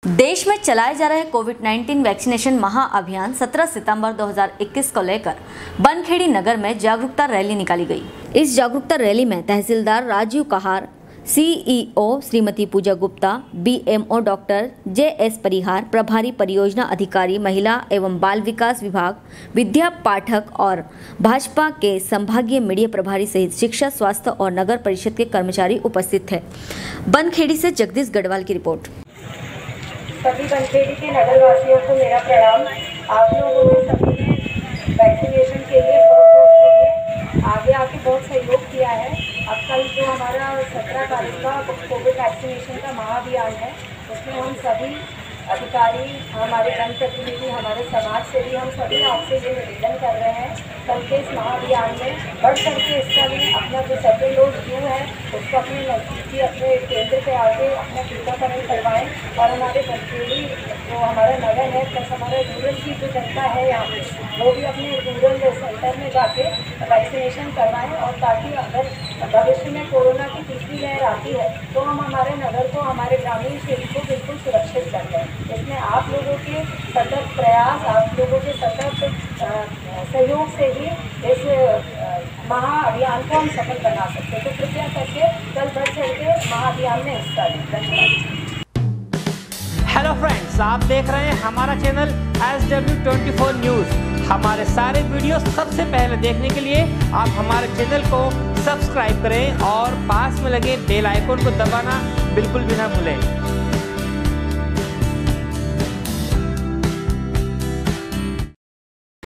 देश में चलाए जा रहे कोविड-19 वैक्सीनेशन महाअभियान 17 सितंबर 2021 को लेकर बनखेड़ी नगर में जागरूकता रैली निकाली गई। इस जागरूकता रैली में तहसीलदार Rajeev Kahar, CEO Shrimati Pooja Gupta, BMO doctor J परिहार, प्रभारी परियोजना अधिकारी महिला एवं बाल विकास विभाग विद्या पाठक और भाजपा के संभागीय मीडिया प्रभारी सहित शिक्षा, स्वास्थ्य और नगर परिषद के कर्मचारी उपस्थित थे। बनखेड़ी से जगदीश गढ़वाल की रिपोर्ट। सभी बनखेड़ी के नगर वासियों को मेरा प्रणाम। आप लोगों ने सभी ने वैक्सीनेशन के लिए आगे आके बहुत सहयोग किया है। अब कल जो हमारा 17 तारीख का कोविड वैक्सीनेशन का महाअभियान है, उसमें हम सभी अधिकारी, हमारे जनप्रतिनिधि, हमारे समाज से भी हम सभी आपसे ये निवेदन कर रहे हैं कल के इस महाअभियान में बढ़ चढ़ के हिस्सा लें। अपना जो सेकेंड डोज क्यों है उसको अपने नज़दीकी अपने केंद्र पे आके अपना टीकाकरण करवाएं और हमारे बनखेड़ी जो हमारा नगर है प्लस हमारे रूरल की जो जनता है यहाँ पे वो भी अपने रूरल सेंटर में जाके वैक्सीनेशन करवाएं और ताकि अगर भविष्य में कोरोना की तीसरी लहर आती है तो हम हमारे नगर को, हमारे ग्रामीण क्षेत्र को बिल्कुल सुरक्षित कर लें। इसमें आप लोगों के सतत प्रयास, आप लोगों के सतत सहयोग से ही इस महाअभियान को हम सफल बना सकते हैं। तो कृपया करके कल बढ़ चढ़ के महाअभियान में हिस्सा लें। धन्यवाद। हेलो फ्रेंड्स, आप देख रहे हैं हमारा चैनल SW24 न्यूज़। हमारे सारे वीडियो सबसे पहले देखने के लिए आप हमारे चैनल को सब्सक्राइब करें और पास में लगे बेल आइकन को दबाना बिल्कुल भी ना भूलें।